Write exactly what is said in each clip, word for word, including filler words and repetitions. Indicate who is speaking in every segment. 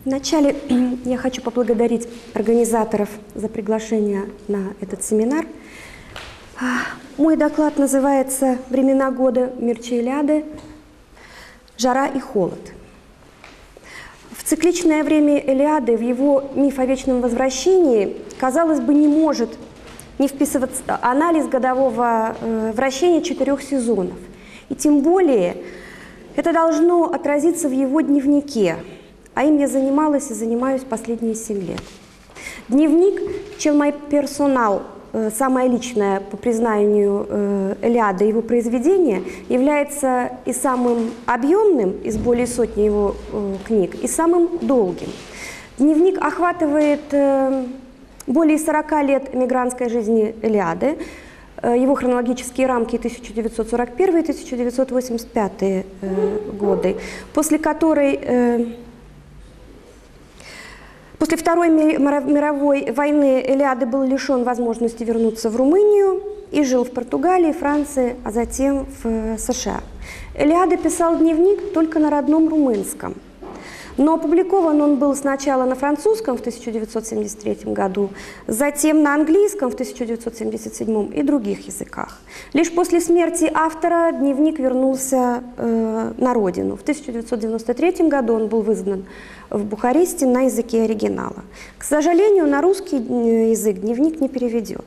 Speaker 1: Вначале я хочу поблагодарить организаторов за приглашение на этот семинар. Мой доклад называется «Времена года Мирча Илиады. Жара и холод». В цикличное время Илиады, в его миф о вечном возвращении, казалось бы, не может не вписываться анализ годового э, вращения четырех сезонов. И тем более это должно отразиться в его дневнике, а им я занималась и занимаюсь последние семь лет. Дневник «Челмай персонал», э, самое личное по признанию э, Илиады, его произведения, является и самым объемным из более сотни его э, книг, и самым долгим. Дневник охватывает э, более сорока лет эмигрантской жизни Илиады, э, его хронологические рамки тысяча девятьсот сорок первый — тысяча девятьсот восемьдесят пятый э, годы, после которой э, После Второй мировой войны Илиады был лишен возможности вернуться в Румынию и жил в Португалии, Франции, а затем в США. Илиада писал дневник только на родном румынском, но опубликован он был сначала на французском в тысяча девятьсот семьдесят третьем году, затем на английском в тысяча девятьсот семьдесят седьмом и других языках. Лишь после смерти автора дневник вернулся э, на родину. В тысяча девятьсот девяносто третьем году он был издан в Бухаресте на языке оригинала. К сожалению, на русский язык дневник не переведен.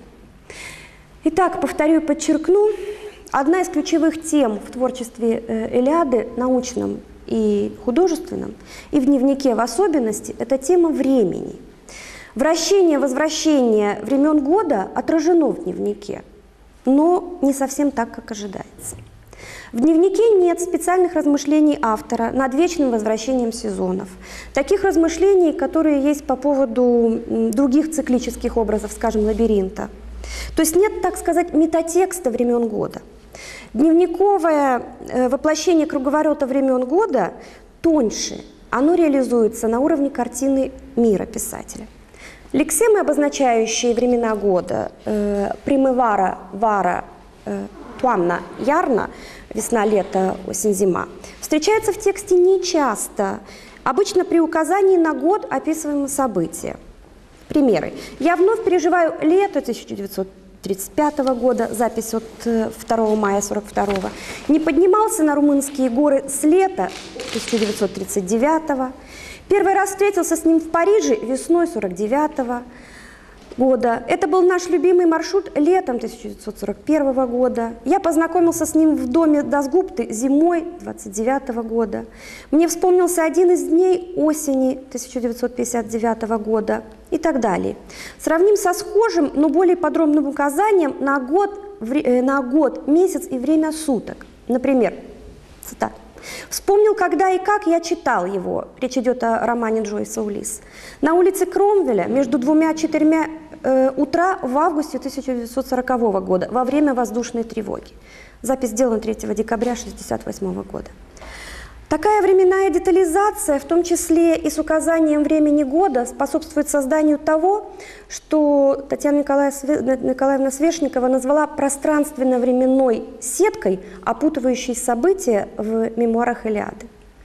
Speaker 1: Итак, повторю и подчеркну, одна из ключевых тем в творчестве Илиады, научном и художественном, и в дневнике в особенности, это тема времени. Вращение, возвращение времен года отражено в дневнике, но не совсем так, как ожидается. В дневнике нет специальных размышлений автора над вечным возвращением сезонов. Таких размышлений, которые есть по поводу других циклических образов, скажем, лабиринта. То есть нет, так сказать, метатекста времен года. Дневниковое воплощение круговорота времен года тоньше. Оно реализуется на уровне картины мира писателя. Лексемы, обозначающие времена года, э, примывара, вара, э, туамна, ярна, весна, лето, осень, зима, встречаются в тексте нечасто, обычно при указании на год описываемого события. Примеры. «Я вновь переживаю лето тысяча девятьсот тридцать пятого года», запись от второго мая сорок второго. «Не поднимался на румынские горы с лета тысяча девятьсот тридцать девятого. Первый раз встретился с ним в Париже весной сорок девятого года. Это был наш любимый маршрут летом тысяча девятьсот сорок первого года. Я познакомился с ним в доме Дасгупты зимой двадцать девятого года. Мне вспомнился один из дней осени тысяча девятьсот пятьдесят девятого года» и так далее. Сравним со схожим, но более подробным указанием на год, на год, месяц и время суток. Например, цитата. «Вспомнил, когда и как я читал его». Речь идет о романе Джойса «Улисс». «На улице Кромвеля между двумя-четырьмя э, утра в августе тысяча девятьсот сорокового года во время воздушной тревоги». Запись сделана третьего декабря тысяча девятьсот шестьдесят восьмого года. Такая временная детализация, в том числе и с указанием времени года, способствует созданию того, что Татьяна Николаевна Свешникова назвала пространственно-временной сеткой, опутывающей события в мемуарах Илиады.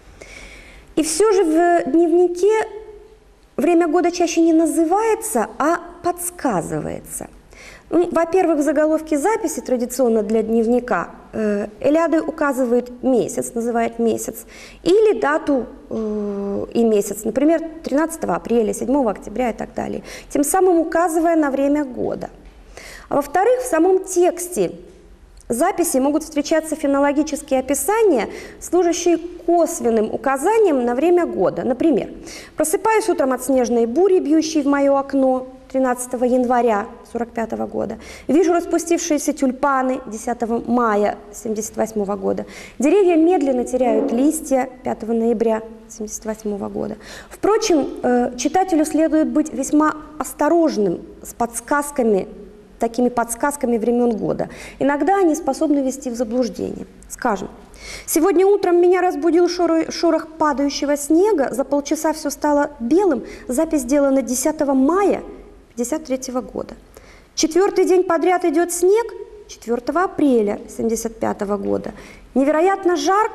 Speaker 1: И все же в дневнике время года чаще не называется, а подсказывается. Ну, во-первых, в заголовке записи традиционно для дневника э, Илиада указывает месяц, называет месяц, или дату э, и месяц, например, тринадцатого апреля, седьмого октября и так далее, тем самым указывая на время года. А во-вторых, в самом тексте записи могут встречаться фенологические описания, служащие косвенным указанием на время года. Например, «Просыпаюсь утром от снежной бури, бьющей в мое окно тринадцатого января сорок пятого года. Вижу распустившиеся тюльпаны десятого мая семьдесят восьмого года. Деревья медленно теряют листья пятого ноября семьдесят восьмого года». Впрочем, читателю следует быть весьма осторожным с подсказками, такими подсказками времен года. Иногда они способны ввести в заблуждение. Скажем, «Сегодня утром меня разбудил шорох падающего снега, за полчаса все стало белым». Запись сделана десятого мая пятьдесят третьего года. Четвертый день подряд идет снег четвертого апреля семьдесят пятого года. Невероятно жарко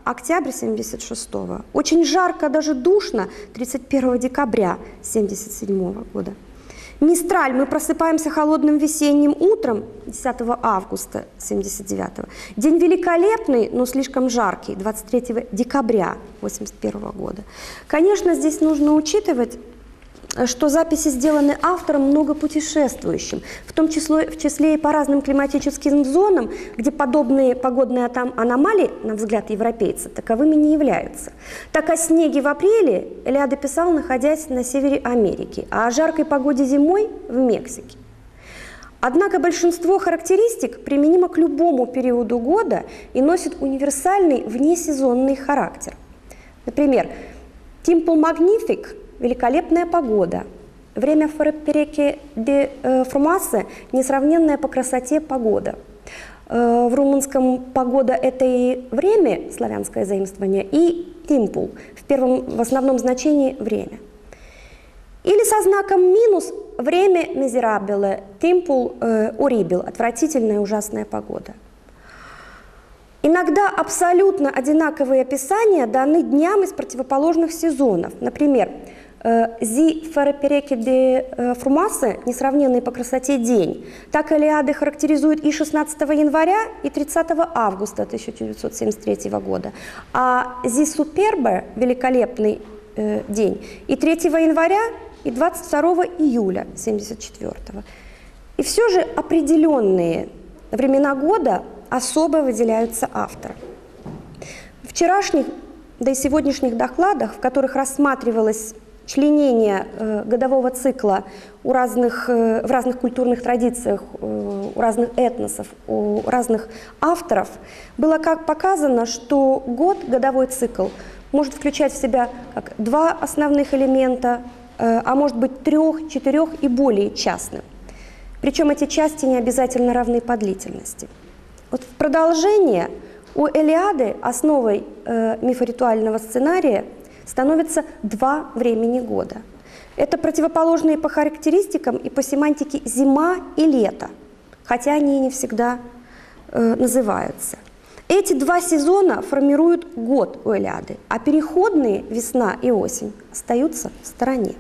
Speaker 1: октябрь семьдесят шестого. Очень жарко, даже душно тридцать первого декабря семьдесят седьмого года. Мистраль, мы просыпаемся холодным весенним утром десятого августа семьдесят девятого. День великолепный, но слишком жаркий двадцать третьего декабря восемьдесят первого года. Конечно, здесь нужно учитывать, что записи сделаны автором многопутешествующим, в том числе, в числе и по разным климатическим зонам, где подобные погодные аномалии, на взгляд европейца, таковыми не являются. Так о снеге в апреле Элиада писал, находясь на севере Америки, а о жаркой погоде зимой в Мексике. Однако большинство характеристик применимо к любому периоду года и носит универсальный внесезонный характер. Например, «Timpul magnific» – великолепная погода. Время «Фără de frumoasă» – несравненная по красоте погода. В румынском «погода» – это и время, славянское заимствование, и «timpul» в первом, в основном значении «время». Или со знаком минус «время miserabile», «timpul horribil» – отвратительная, ужасная погода. Иногда абсолютно одинаковые описания даны дням из противоположных сезонов. Например, «Зи фără pereche de frumoasă» – несравненный по красоте день. Так Илиады характеризует и шестнадцатого января, и тридцатого августа тысяча девятьсот семьдесят третьего года. А «Зи superbe» – великолепный э, день, и третьего января, и двадцать второго июля семьдесят четвёртого. И все же определенные времена года особо выделяются автором. В вчерашних, да и сегодняшних докладах, в которых рассматривалось членение э, годового цикла у разных, э, в разных культурных традициях, э, у разных этносов, у разных авторов, было как показано, что год, годовой цикл, может включать в себя как два основных элемента, э, а может быть трех, четырех и более частным. Причем эти части не обязательно равны по длительности. Вот в продолжение у Илиады основой э, мифоритуального сценария становится два времени года. Это противоположные по характеристикам и по семантике зима и лето, хотя они и не всегда э, называются. Эти два сезона формируют год у Илиады, а переходные весна и осень остаются в стороне.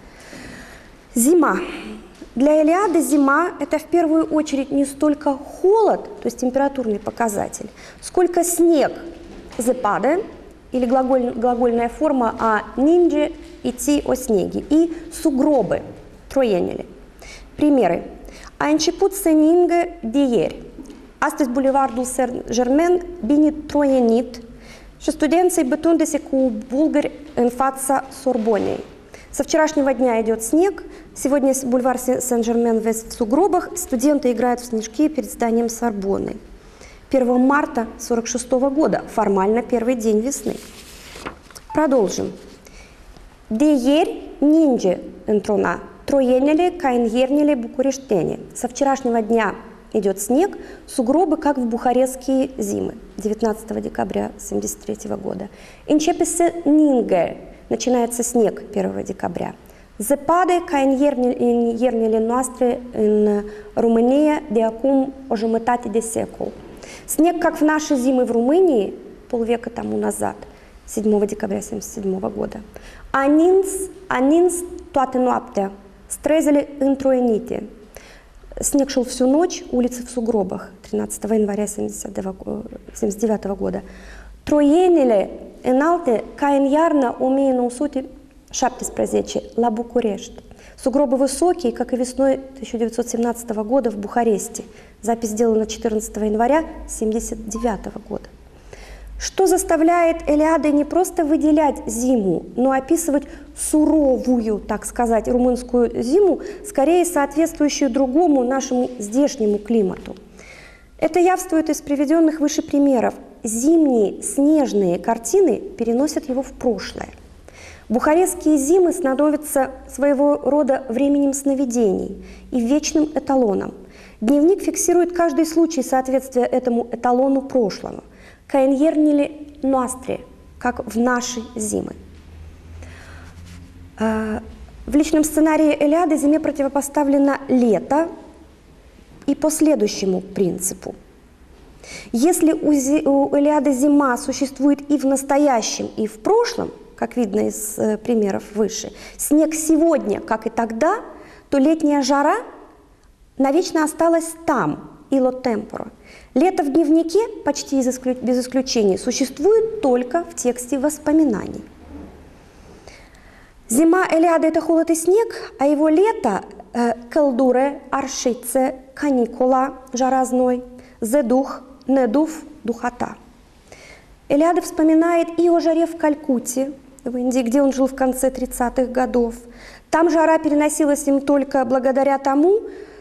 Speaker 1: Зима. Для Илиады зима – это в первую очередь не столько холод, то есть температурный показатель, сколько снег, зепаде, или глаголь, глагольная форма а «ниндже» – идти о снеге, и сугробы, троенели. Примеры. A început să ningă de ieri. Astăzi bulevardul Saint-Germain bine troienit și studenții bătându-se cu bulgări în fața Сорбоннei. Со вчерашнего дня идет снег, сегодня бульвар Сен-Жермен весь в сугробах, студенты играют в снежки перед зданием Сорбонны. первого марта сорок шестого года, формально первый день весны. Продолжим. De ieri ninge într-una, troienele ca în iernile bucureștene. Со вчерашнего дня идет снег, сугробы, как в бухарестские зимы, девятнадцатого декабря семьдесят третьего года. Începe să ningă, начинается снег первого декабря. Zăpadă ca în iernile noastre în România de acum o jumătate de secol. Снег, как в наши зимы в Румынии полвека тому назад, седьмого декабря семьдесят седьмого года. A nins, a nins toată noaptea, străzile întroienite. Снег шел всю ночь, улицы в сугробах, тринадцатого января семьдесят девятого года. Troienile înalte ca în iarna o mie nouă sute șaptesprezece la București. Сугробы высокие, как и весной тысяча девятьсот семнадцатого года в Бухаресте. Запись сделана четырнадцатого января семьдесят девятого года. Что заставляет Илиады не просто выделять зиму, но описывать суровую, так сказать, румынскую зиму, скорее соответствующую другому нашему здешнему климату. Это явствует из приведенных выше примеров. Зимние снежные картины переносят его в прошлое. Бухарестские зимы становятся своего рода временем сновидений и вечным эталоном. Дневник фиксирует каждый случай соответствия этому эталону прошлого. Каеньернили ностре, как в наши зимы. В личном сценарии Илиады зиме противопоставлено лето и по следующему принципу. Если у, Зи, у Илиады зима существует и в настоящем, и в прошлом, как видно из э, примеров выше, снег сегодня, как и тогда, то летняя жара навечно осталась там, ило темпоро. Лето в дневнике, почти без исключения, существует только в тексте воспоминаний. Зима Илиады – это холод и снег, а его лето э, – калдуре, аршице, каникула, жара зной, зедух, недув, духота. Илиада вспоминает и о жаре в Калькутте, в Индии, где он жил в конце тридцатых годов. Там жара переносилась им только благодаря тому,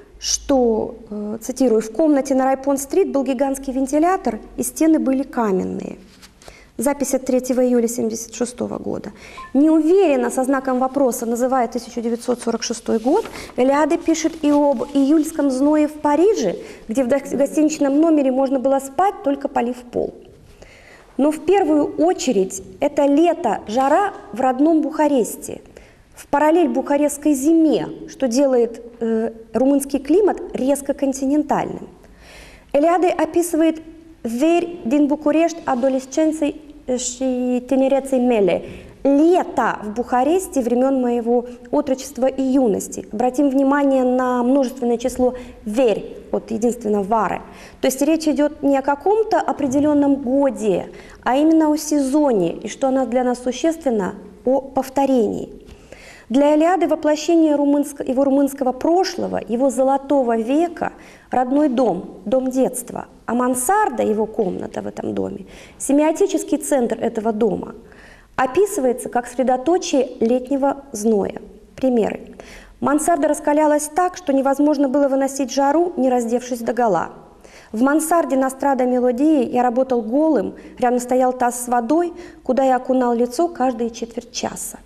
Speaker 1: что, э, цитирую, в комнате на Райпон-стрит был гигантский вентилятор, и стены были каменные. Запись от третьего июля тысяча девятьсот семьдесят шестого года. Неуверенно, со знаком вопроса, называя тысяча девятьсот сорок шестой год, Илиада пишет и об июльском зное в Париже, где в гостиничном номере можно было спать, только полив пол. Но в первую очередь это лето, жара в родном Бухаресте, в параллель бухарестской зиме, что делает э, румынский климат резко континентальным. Илиада описывает «Вери din București adolescenței și tinereței mele» – лето в Бухаресте времен моего отрочества и юности. Обратим внимание на множественное число «верь» от единственного «вары». То есть речь идет не о каком-то определенном годе, а именно о сезоне, и что она для нас существенно, о повторении. Для Илиады воплощение румынско, его румынского прошлого, его золотого века – родной дом, дом детства, а мансарда, его комната в этом доме, семиотический центр этого дома, описывается как средоточие летнего зноя. Примеры. Мансарда раскалялась так, что невозможно было выносить жару, не раздевшись догола. В мансарде на Страда Мелодии я работал голым, рядом стоял таз с водой, куда я окунал лицо каждые четверть часа.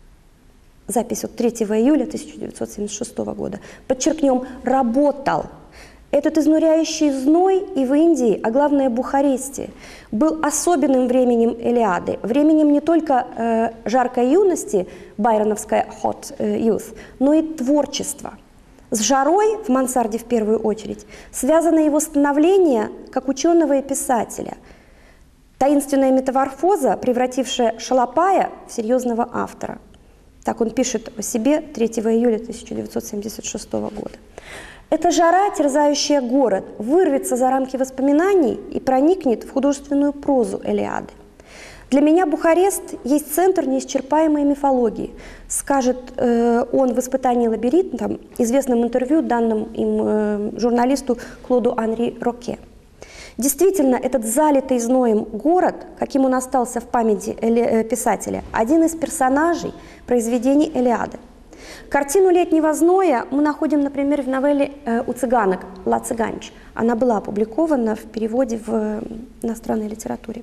Speaker 1: Запись от третьего июля тысяча девятьсот семьдесят шестого года. Подчеркнем, работал. Этот изнуряющий зной и в Индии, а главное в Бухаресте, был особенным временем Илиады, временем не только э, жаркой юности, байроновская hot youth, но и творчества. С жарой, в мансарде в первую очередь, связано его становление как ученого и писателя. Таинственная метаморфоза, превратившая Шалопая в серьезного автора. Так он пишет о себе третьего июля тысяча девятьсот семьдесят шестого года. Эта жара, терзающая город, вырвется за рамки воспоминаний и проникнет в художественную прозу Илиады. Для меня Бухарест есть центр неисчерпаемой мифологии, скажет э, он в «Испытании лабиринтом», известном интервью, данном им э, журналисту Клоду Анри Роке. Действительно, этот залитый зноем город, каким он остался в памяти Эли, писателя, один из персонажей произведений Илиады. Картину летнего зноя мы находим, например, в новелле э, «У цыганок» «Ла цыганч». Она была опубликована в переводе в э, иностранной литературе.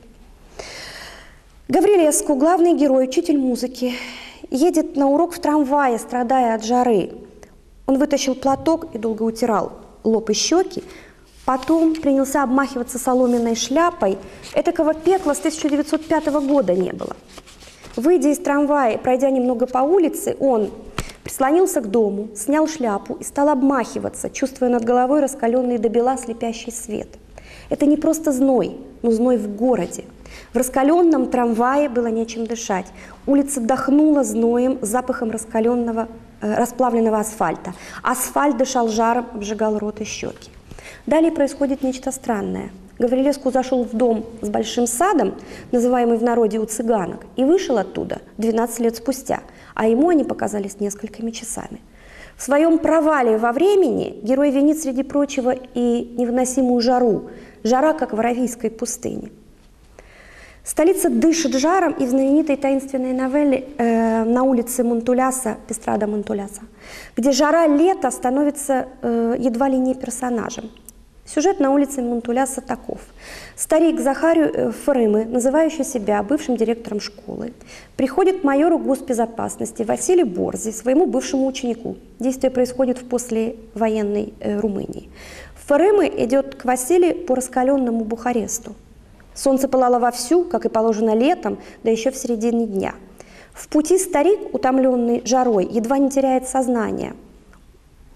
Speaker 1: Гаврилеску, главный герой, учитель музыки, едет на урок в трамвае, страдая от жары. Он вытащил платок и долго утирал лоб и щеки, потом принялся обмахиваться соломенной шляпой. Этакого пекла с тысяча девятьсот пятого года не было. Выйдя из трамвая и пройдя немного по улице, он прислонился к дому, снял шляпу и стал обмахиваться, чувствуя над головой раскаленный до бела слепящий свет. Это не просто зной, но зной в городе. В раскаленном трамвае было нечем дышать. Улица дохнула зноем, запахом раскаленного, э, расплавленного асфальта. Асфальт дышал жаром, обжигал рот и щеки. Далее происходит нечто странное. Гаврилеску зашел в дом с большим садом, называемый в народе «У цыганок», и вышел оттуда двенадцать лет спустя, а ему они показались несколькими часами. В своем провале во времени герой винит, среди прочего, и невыносимую жару, жара, как в Аравийской пустыне. Столица дышит жаром, и в знаменитой таинственной новелле э, «На улице Монтуляса», «Пестрада Монтуляса», где жара лета становится э, едва ли не персонажем. Сюжет «На улице Монтуляса» таков. Старик Захарию Фрымы, называющий себя бывшим директором школы, приходит к майору госбезопасности Василию Борзе, своему бывшему ученику. Действие происходит в послевоенной э, Румынии. Фрымы идет к Василию по раскаленному Бухаресту. Солнце пылало вовсю, как и положено летом, да еще в середине дня. В пути старик, утомленный жарой, едва не теряет сознание.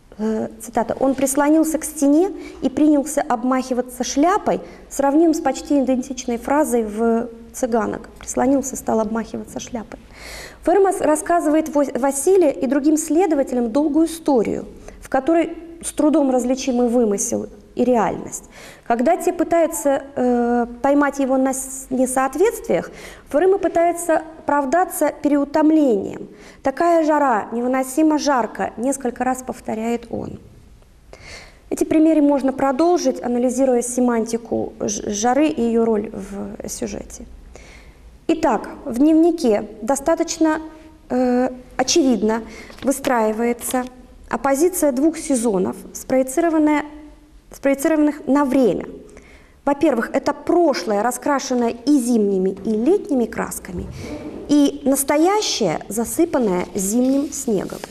Speaker 1: цитата, «Он прислонился к стене и принялся обмахиваться шляпой», сравним с почти идентичной фразой в «Цыганок». Прислонился, стал обмахиваться шляпой. Фермас рассказывает Василию и другим следователям долгую историю, в которой с трудом различимый вымысел и реальность. Когда те пытаются э, поймать его на несоответствиях, Ферма пытается оправдаться переутомлением. «Такая жара, невыносимо жарко», несколько раз повторяет он. Эти примеры можно продолжить, анализируя семантику жары и ее роль в сюжете. Итак, в дневнике достаточно э, очевидно выстраивается оппозиция двух сезонов, спроецированная, спроецированных на время. Во-первых, это прошлое, раскрашенное и зимними, и летними красками, и настоящее, засыпанное зимним снегом.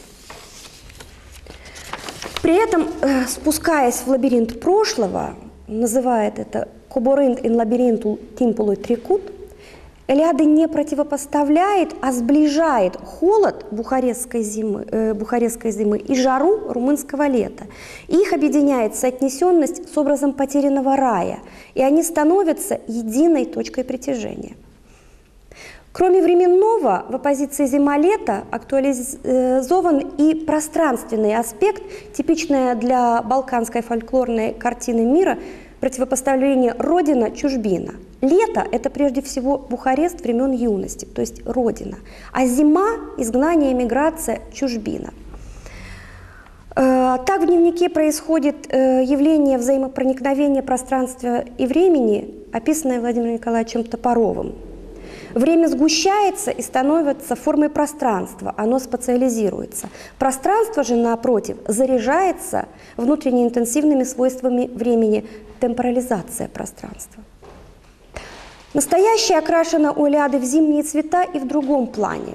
Speaker 1: При этом, э, спускаясь в лабиринт прошлого, называет это «коборинт ин лабиринту тимпулой трикут», Элиада не противопоставляет, а сближает холод бухарестской зимы, э, бухарестской зимы и жару румынского лета. Их объединяет соотнесенность с образом потерянного рая, и они становятся единой точкой притяжения. Кроме временного, в оппозиции зима-лето актуализован и пространственный аспект, типичное для балканской фольклорной картины мира противопоставление родина-чужбина. Лето – это прежде всего Бухарест времен юности, то есть родина, а зима – изгнание, эмиграция, чужбина. Так в дневнике происходит явление взаимопроникновения пространства и времени, описанное Владимиром Николаевичем Топоровым. Время сгущается и становится формой пространства, оно спациализируется. Пространство же, напротив, заряжается внутренне интенсивными свойствами времени, темпорализация пространства. Настоящее окрашено у Илиады в зимние цвета и в другом плане.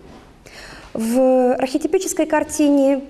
Speaker 1: В архетипической картине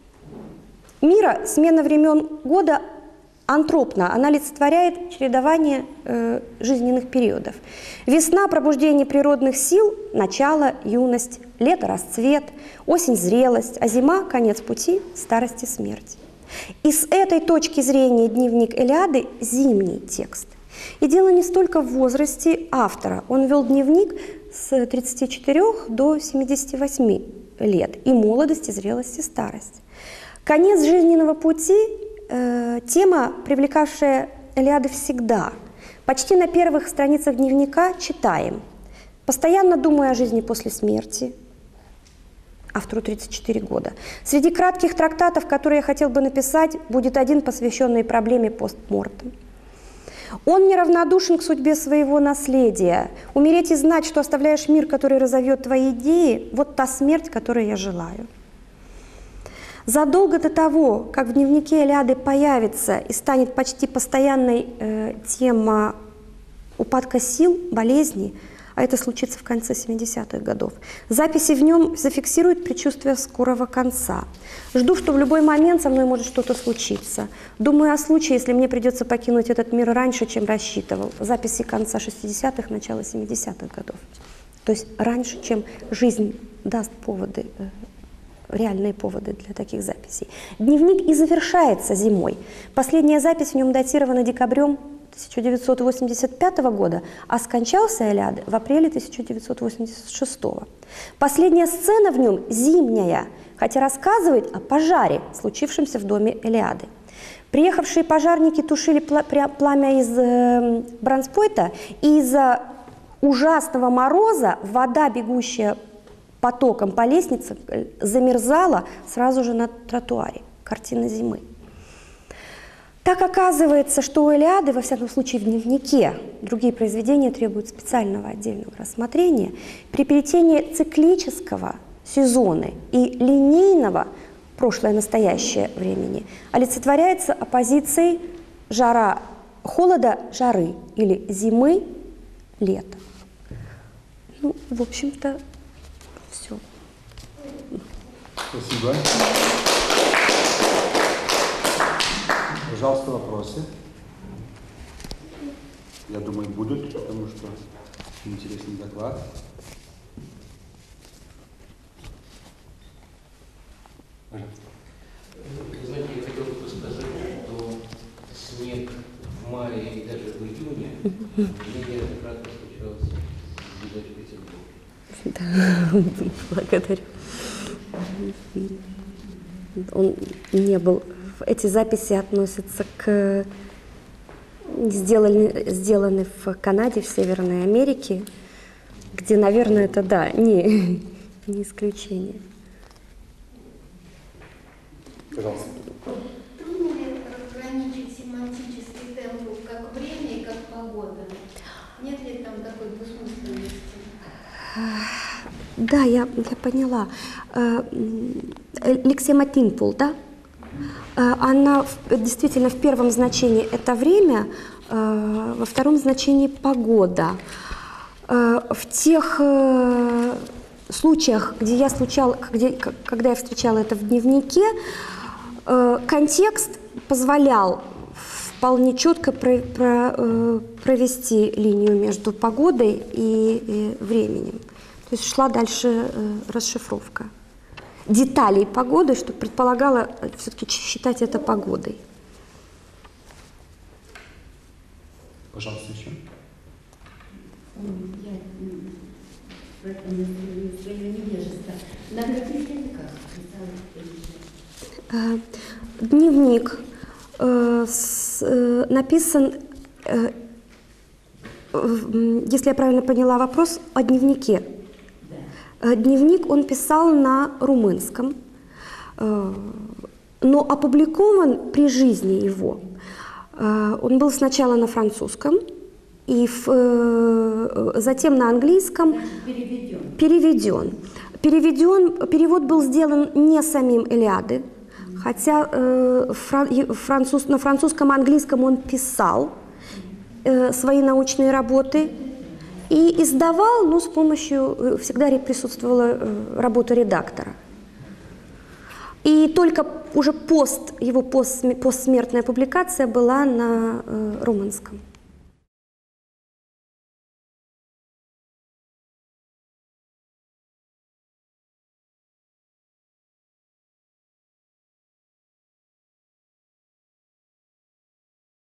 Speaker 1: мира смена времен года антропна, она олицетворяет чередование э, жизненных периодов. Весна – пробуждение природных сил, начало – юность, лето – расцвет, осень – зрелость, а зима – конец пути, старость и смерть. И с этой точки зрения дневник Илиады – зимний текст. И дело не столько в возрасте автора. Он вел дневник с тридцати четырёх до семидесяти восьми лет, и молодость, и зрелость, и старость. Конец жизненного пути э, – тема, привлекавшая Илиады всегда. Почти на первых страницах дневника читаем: «Постоянно думаю о жизни после смерти». Автору тридцать четыре года. Среди кратких трактатов, которые я хотел бы написать, будет один, посвященный проблеме постмортем. Он неравнодушен к судьбе своего наследия. Умереть и знать, что оставляешь мир, который разовьет твои идеи, вот та смерть, которой я желаю. Задолго до того, как в дневнике Илиады появится и станет почти постоянной э, тема упадка сил, болезней, а это случится в конце семидесятых годов, записи в нем зафиксируют предчувствие скорого конца. Жду, что в любой момент со мной может что-то случиться. Думаю о случае, если мне придется покинуть этот мир раньше, чем рассчитывал. Записи конца шестидесятых, начала семидесятых годов. То есть раньше, чем жизнь даст поводы, реальные поводы для таких записей. Дневник и завершается зимой. Последняя запись в нем датирована декабрем тысяча девятьсот восемьдесят пятого года, а скончался Илиада в апреле тысяча девятьсот восемьдесят шестого. Последняя сцена в нем зимняя, хотя рассказывает о пожаре, случившемся в доме Илиады. Приехавшие пожарники тушили пламя из э, бронспойта, и из-за ужасного мороза вода, бегущая потоком по лестнице, замерзала сразу же на тротуаре. Картина зимы. Так оказывается, что у Илиады, во всяком случае в дневнике, другие произведения требуют специального отдельного рассмотрения, при перетении циклического сезона и линейного прошлое-настоящее времени олицетворяется оппозицией жара, холода жары или зимы лета. Ну, в общем-то, все.
Speaker 2: Спасибо. Пожалуйста, вопросы. Я думаю, будут, потому что интересный доклад. Пожалуйста.
Speaker 3: Лидия как раз случилась с дочкой Сергея.
Speaker 1: Да, благодарю. Он не был. Эти записи относятся к сделаны, сделаны в Канаде, в Северной Америке, где, наверное, это да, не, не исключение.
Speaker 2: Пожалуйста.
Speaker 4: Трудно ли разграничить семантический темп как время и как погода? Нет ли там такой двусмысленности?
Speaker 1: Да, я, я поняла. Лексема тимпул, да? Она действительно в первом значении это время, во втором значении погода. В тех случаях, где я случала, где, когда я встречала это в дневнике, контекст позволял вполне четко про, про, провести линию между погодой и, и временем. То есть шла дальше расшифровка деталей погоды, что предполагало все-таки считать это погодой.
Speaker 2: Пожалуйста, еще.
Speaker 5: Я в этом свое невежество. На каких языках писал?
Speaker 1: Дневник э, с, э, написан, э, э, если я правильно поняла вопрос, о дневнике. Да. Дневник он писал на румынском, э, но опубликован при жизни его. Э, он был сначала на французском, и в, э, затем на английском.
Speaker 5: Переведен.
Speaker 1: Переведен. Переведен. Перевод был сделан не самим Илиады, хотя э, фран, француз, на французском и английском он писал э, свои научные работы и издавал, но с помощью, всегда присутствовала э, работа редактора. И только уже пост, его пост, постсмертная публикация была на э, румынском.